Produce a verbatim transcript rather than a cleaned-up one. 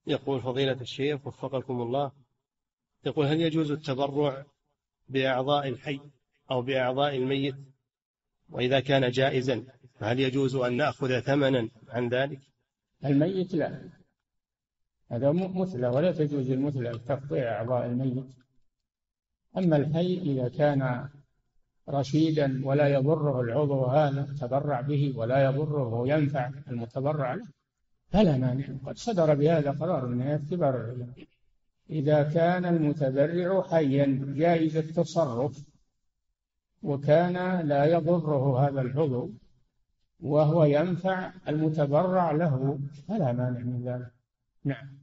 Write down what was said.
يقول فضيلة الشيخ وفقكم الله، يقول هل يجوز التبرع بأعضاء الحي أو بأعضاء الميت؟ وإذا كان جائزا فهل يجوز أن نأخذ ثمنا عن ذلك؟ الميت لا، هذا مثلى، ولا تجوز المثلى تقطيع أعضاء الميت. أما الحي إذا كان رشيدا ولا يضره العضو هذا تبرع به ولا يضره وينفع المتبرع له فلا مانع، قد صدر بهذا قرار من هيئة كبار العلماء. إذا كان المتبرع حيا جائز التصرف وكان لا يضره هذا العضو وهو ينفع المتبرع له فلا مانع من ذلك. نعم.